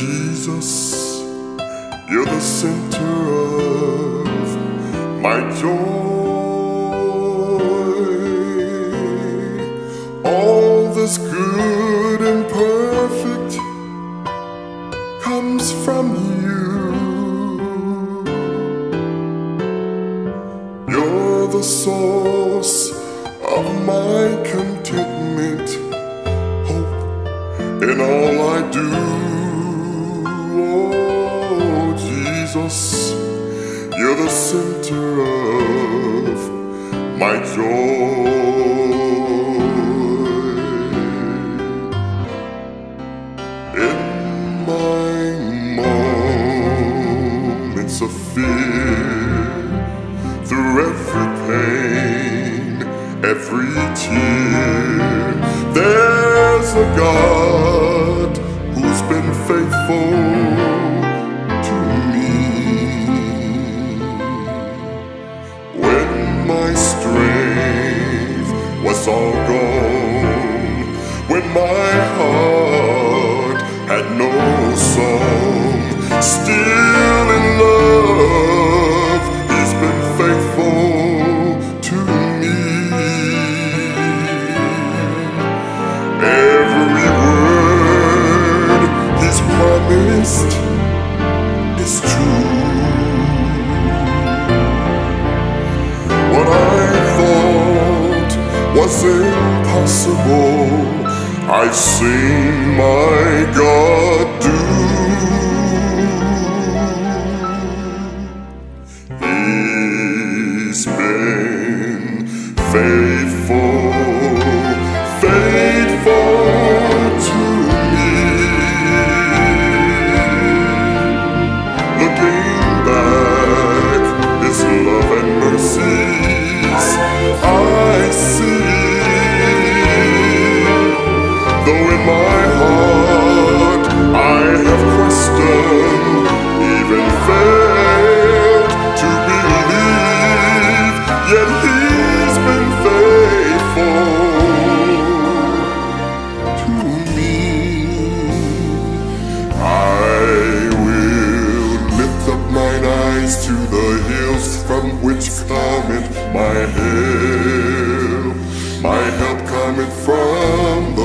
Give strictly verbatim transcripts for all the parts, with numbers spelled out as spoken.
Jesus, you're the center of my joy. All that's good and perfect comes from you. You're the source of my contentment, hope in all I do. Oh, Jesus, you're the center of my joy. In my moments of fear, through every pain, every tear, there's a God who's been faithful to me. When my strength was all gone, when my heart had no song, still in love He's been faithful to me. Every word He's promised is true. What I thought was impossible, I've seen my God do. He's been faithful, faithful to me. Looking back, His love and mercies I see. Though in my heart I have questioned, even failed to believe, yet He's been faithful to me. I will lift up mine eyes to the hills from which cometh my help. My help cometh from the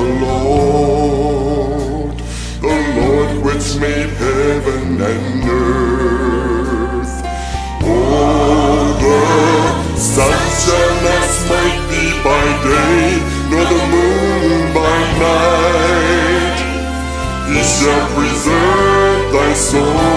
Lord, the Lord which made heaven and earth. Oh, the sun shall not smite thee by day, nor the moon by night. He shall preserve thy soul